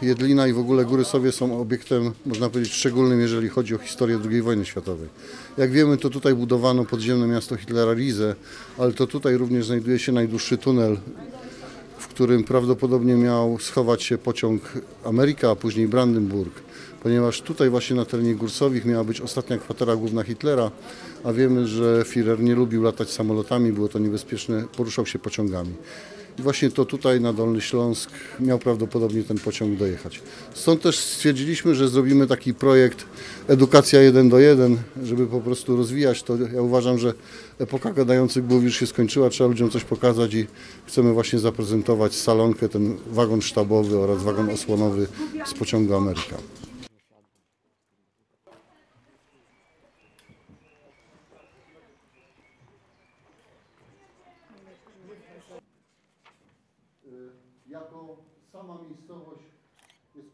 Jedlina i w ogóle Góry Sowie są obiektem, można powiedzieć, szczególnym, jeżeli chodzi o historię II wojny światowej. Jak wiemy, to tutaj budowano podziemne miasto Hitlera Rize, ale to tutaj również znajduje się najdłuższy tunel, w którym prawdopodobnie miał schować się pociąg Ameryka, a później Brandenburg, ponieważ tutaj właśnie na terenie Gór Sowich miała być ostatnia kwatera główna Hitlera, a wiemy, że Führer nie lubił latać samolotami, było to niebezpieczne, poruszał się pociągami. I właśnie to tutaj na Dolny Śląsk miał prawdopodobnie ten pociąg dojechać. Stąd też stwierdziliśmy, że zrobimy taki projekt Edukacja 1:1, żeby po prostu rozwijać to. Ja uważam, że epoka gadających głów już się skończyła, trzeba ludziom coś pokazać i chcemy właśnie zaprezentować salonkę, ten wagon sztabowy oraz wagon osłonowy z pociągu Ameryka. Jako sama miejscowość jest...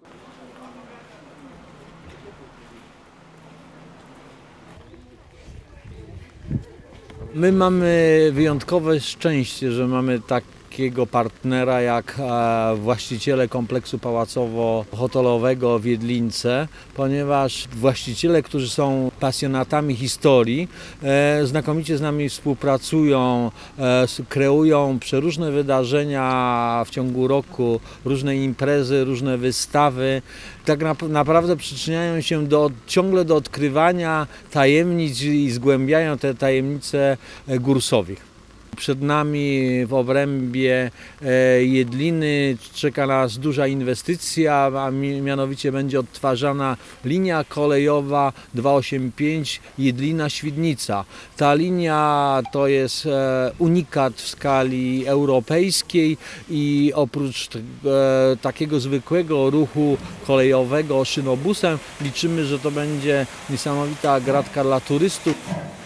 My mamy wyjątkowe szczęście, że mamy takiego partnera jak właściciele kompleksu pałacowo-hotelowego w Jedlince, ponieważ właściciele, którzy są pasjonatami historii, znakomicie z nami współpracują, kreują przeróżne wydarzenia w ciągu roku, różne imprezy, różne wystawy. Tak naprawdę przyczyniają się ciągle do odkrywania tajemnic i zgłębiają te tajemnice Gór Sowich. Przed nami w obrębie Jedliny czeka nas duża inwestycja, a mianowicie będzie odtwarzana linia kolejowa 285 Jedlina-Świdnica. Ta linia to jest unikat w skali europejskiej i oprócz takiego zwykłego ruchu kolejowego szynobusem liczymy, że to będzie niesamowita gratka dla turystów.